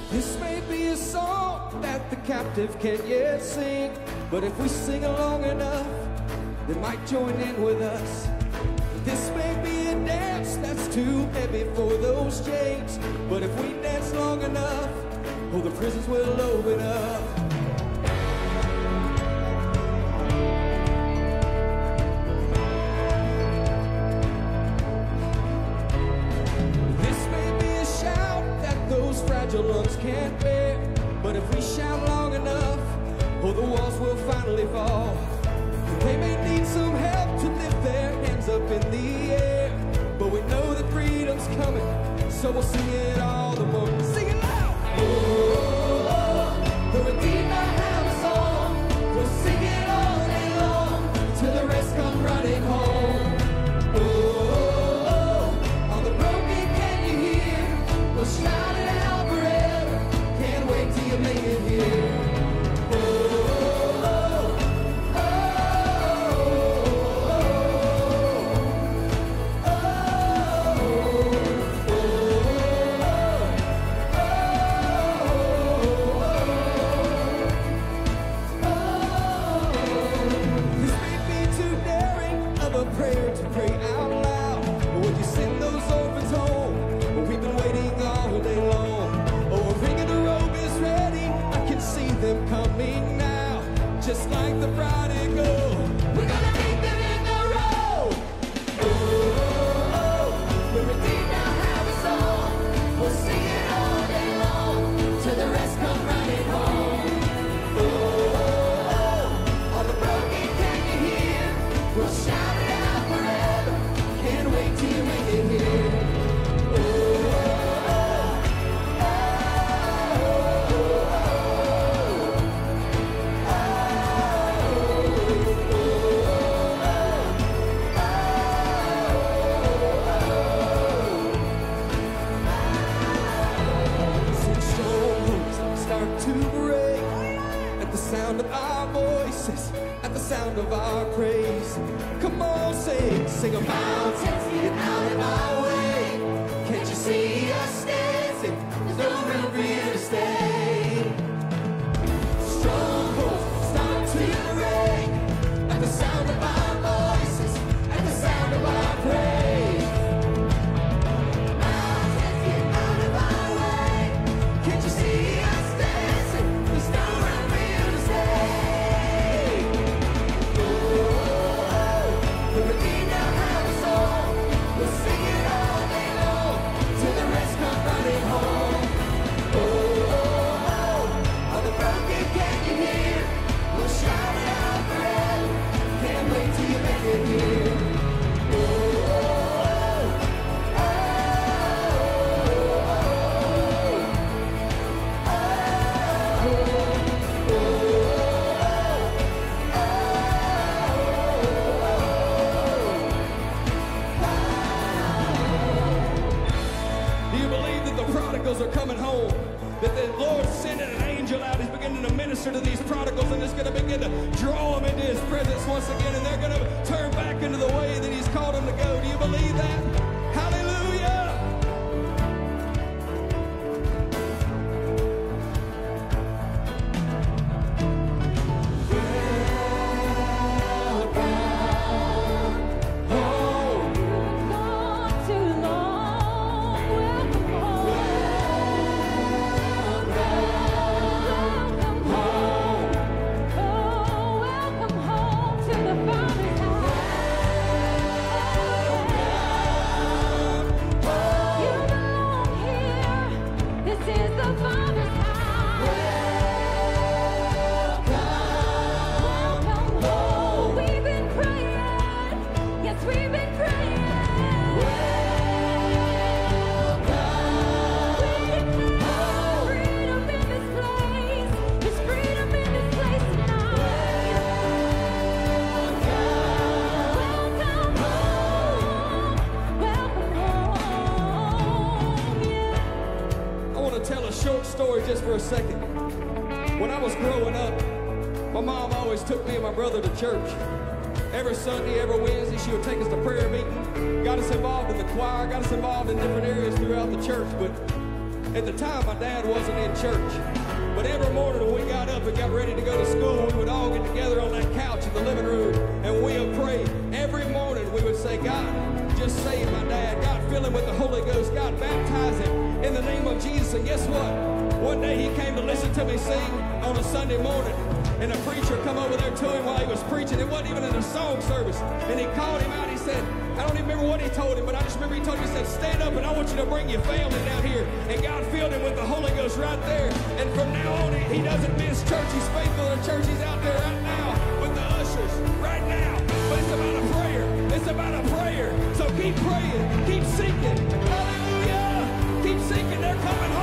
This may be a song that the captive can't yet sing, but if we sing along enough, they might join in with us. This may be a dance that's too heavy for those chains, but if we dance long enough, oh, the prisons will open up. This may be a shout that those fragile lungs can't bear, but if we shout long enough, oh, the walls will finally fall. They may need some help to lift their hands up in the air, but we know that freedom's coming, so we'll sing it all the more. Sing it loud! Oh, the redeemed I have a song. We'll sing it all day long till the rest come running home. Oh, all the broken can you hear? We'll shout it out forever. Can't wait till you make it here. Coming now, just like the prodigal. We're gonna meet them in the road. Oh, the redeemed now have a song. We'll sing it all day long till the rest come running home. Oh, all the broken can you hear? We'll shout it out forever. Can't wait till you make it here. Sound of our voices, at the sound of our praise. Come on, sing a mountains, get out of our way. Can't you see us dancing? There's no room for you to stay. Strongholds start to break, at the sound of our voices, at the sound of our praise. Mountains, get out of our way. Can't you see us dancing? There's no room for you to stay. The redeemed now have a song. We'll sing it all day long till the rest come running home. Oh, all the broken can you hear? We'll shout it out forever. Can't wait till you make it here. Prodigals are coming home, that the Lord's sending an angel out. He's beginning to minister to these prodigals, and it's going to begin to draw them into his presence once again, and they're going to turn back into the way that he's called them to go. Do you believe that? Hallelujah! Just for a second. When I was growing up, my mom always took me and my brother to church. Every Sunday, every Wednesday, she would take us to prayer meeting, got us involved in the choir, got us involved in different areas throughout the church. But At the time, my dad wasn't in church. But every morning when we got up and got ready to go to school, we would all get together on that couch in the living room, and we would pray. Every morning we would say, God, just save my dad. God, fill him with the Holy Ghost. God, baptize him in the name of Jesus. And guess what? One day he came to listen to me sing on a Sunday morning, and a preacher come over there to him while he was preaching. It wasn't even in a song service. And he called him out. He said, I don't even remember what he told him, but I just remember he told him, he said, stand up and I want you to bring your family down here. And God filled him with the Holy Ghost right there. And from now on, he doesn't miss church. He's faithful to church. He's out there right now with the ushers right now. But it's about a prayer. It's about a prayer. So keep praying. Keep seeking. Hallelujah. Keep seeking. They're coming home.